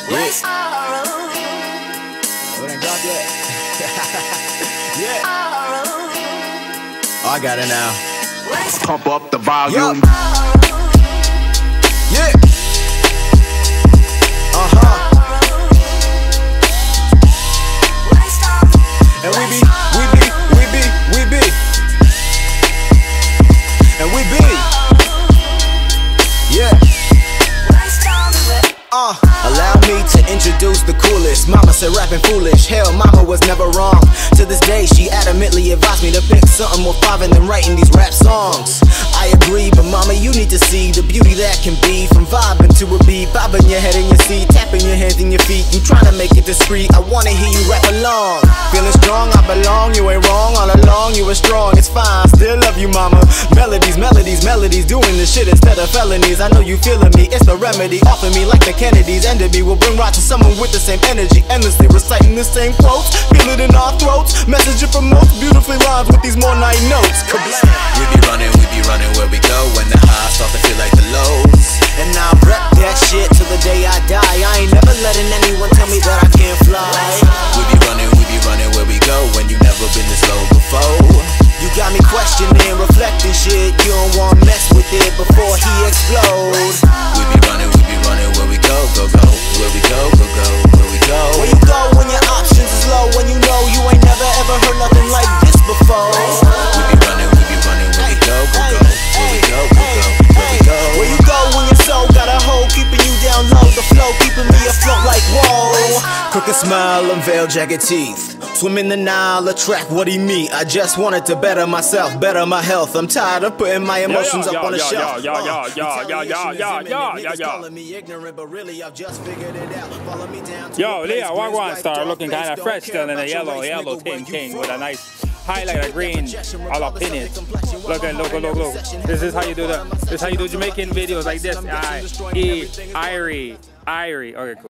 Yeah. We done dropped yet. Yeah. Oh, I got it now. Pump up the volume. Yeah. And we be. And we be. Yeah. Allow me to introduce the coolest. Mama said rapping foolish. Hell, mama was never wrong. To this day, she adamantly advised me to pick something more fire than writing these rap songs. I agree, but mama, you need to see the beauty that can be from vibing to a beat, bobbing your head in your seat, tapping your hands and your feet. You trying to make it discreet. I wanna hear you rap along. Feeling strong, I belong. You ain't wrong. All along, you were strong. It's fine. Still love you, mama. Melodies, doing this shit instead of felonies. I know you feeling me. It's the remedy. Offer me like the Kennedys. End of me will bring rock to someone with the same energy. Endlessly reciting the same quotes. Feel it in our throats. Message it promotes. Beautifully rhymes with these more night notes. Kablam. We be running where we go. When the highs start to feel like the lows. And I rep that shit till the day I die. I ain't never letting anyone tell me that I can't fly. We be running where we go. When you never been this low before. You got me questioning, reflecting shit. You don't wanna mess with it before he explodes. We be running where we go, go, where we go, go, where we go. Where you go when your options is low, when you know you ain't never ever heard nothing like this before. We be running where we go, go, where we go, where we go. Where you go when your soul got a hold, keeping you down low, the flow keeping me afloat like whoa. Crooked smile, unveiled jagged teeth. Swim in the Nile, attract what he meet. I just wanted to better myself, better my health. I'm tired of putting my emotions up on the shelf. Yo, Leah, Wagwan star looking kind of fresh still in a yellow king with a nice highlight of green all up in it. Look. This is how you do Jamaican videos like this. Irie. Okay, cool.